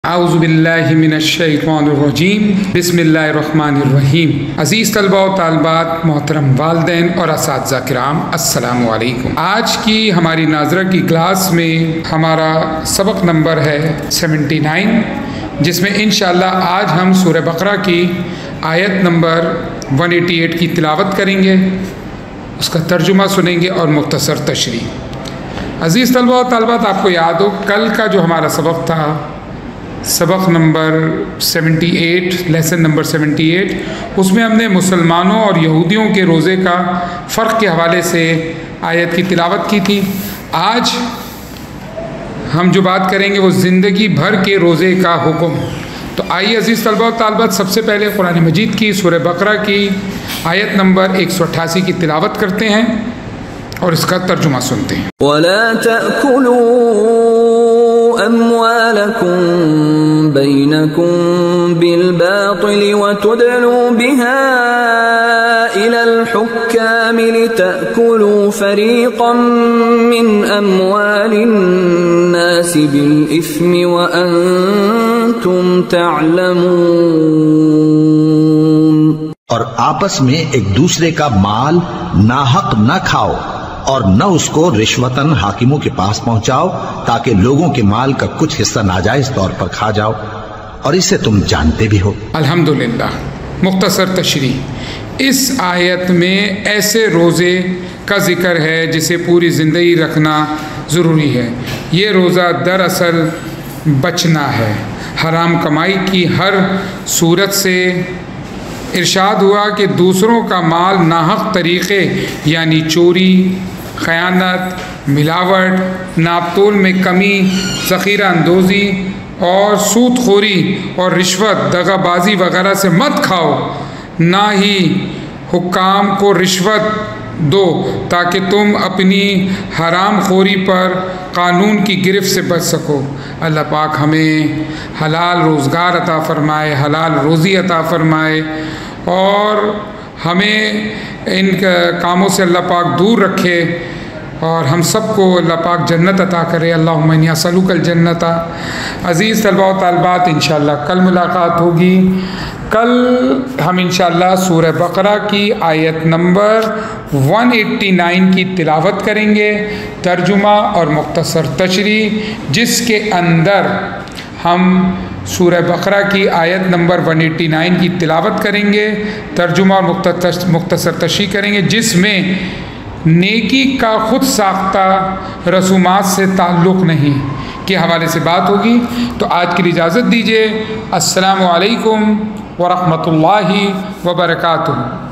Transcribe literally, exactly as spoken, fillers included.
اعوذ باللہ من الشیطان الرجیم بسم اللہ الرحمن الرحیم۔ عزیز طلبہ و طالبات، محترم والدین اور اساتذہ کرام، السلام علیکم۔ آج کی ہماری ناظرہ کی کلاس میں ہمارا سبق نمبر ہے سیونٹی نائن، جس میں انشاءاللہ آج ہم سورہ بقرہ کی آیت نمبر ون ایٹی ایٹ کی تلاوت کریں گے، اس کا ترجمہ سنیں گے اور مختصر تشریح۔ عزیز طلبہ و طالبات، آپ کو یاد ہو کل کا جو ہمارا سبق تھا، سبق number seventy eight, lesson number seventy eight, اس میں ہم نے مسلمانوں اور یہودیوں کے روزے کا فرق کے حوالے سے آیت کی تلاوت کی تھی۔ آج ہم جو بات کریں گے وہ زندگی بھر کے روزے کا حکم۔ تو آئیے عزیز طلبہ و طالبات، سب سے پہلے قرآن مجید کی سورہ بقرہ کی آیت نمبر ایک سو اٹھاسی کی تلاوت کرتے ہیں اور اس کا ترجمہ سنتے ہیں۔ وَلَا تَأْكُلُوا أَمْوَالَكُمْ بَيْنَكُمْ بِالْبَاطِلِ وَتُدْلُوا بِهَا إِلَى الْحُكَّامِ لِتَأْكُلُوا فَرِيقًا مِّنْ أَمْوَالِ النَّاسِ بِالْإِثْمِ وَأَنْتُمْ تَعْلَمُونَ۔ اور آپس میں ایک دوسرے کا مال ناحق نہ کھاؤ اور نہ اس کو رشوتاً حاکموں کے پاس پہنچاؤ تاکہ لوگوں کے مال کا کچھ حصہ ناجائز طور پر کھا جاؤ، اور اسے تم جانتے بھی ہو۔ الحمدللہ۔ مختصر تشریح، اس آیت میں ایسے روزے کا ذکر ہے جسے پوری زندگی رکھنا ضروری ہے۔ یہ روزہ دراصل بچنا ہے حرام کمائی کی ہر صورت سے۔ ارشاد ہوا کہ دوسروں کا مال ناحق طریقے یعنی چوری، خیانت، ملاوٹ، ناپ تول میں کمی، ذخیرہ اندوزی اور سود خوری اور رشوت، دغا بازی وغیرہ سے مت کھاؤ، نہ ہی حکام کو رشوت دو تاکہ تم اپنی حرام خوری پر قانون کی گرفت سے بچ سکو۔ اللہ پاک ہمیں حلال روزگار عطا فرمائے، حلال روزی عطا فرمائے، اور ہمیں ان کاموں سے اللہ پاک دور رکھے، اور ہم سب کو اللہ پاک جنت عطا کرے۔ اللہم انی اسألک الجنت۔ عزیز طلبہ و طالبات، انشاءاللہ کل ملاقات ہوگی۔ کل ہم انشاءاللہ سورہ بقرہ کی آیت نمبر ون ایٹی نائن کی تلاوت کریں گے، ترجمہ اور مختصر تشریح، جس کے اندر ہم سورہ بقرہ کی آیت نمبر ون ایٹی نائن کی تلاوت کریں گے، ترجمہ اور مختصر تشریح کریں گے، جس میں نیکی کا خود ساختہ رسومات سے تعلق نہیں کے حوالے سے بات ہوگی۔ تو آج کے لیے اجازت دیجیے۔ السلام علیکم ورحمۃ اللہ وبرکاتہ۔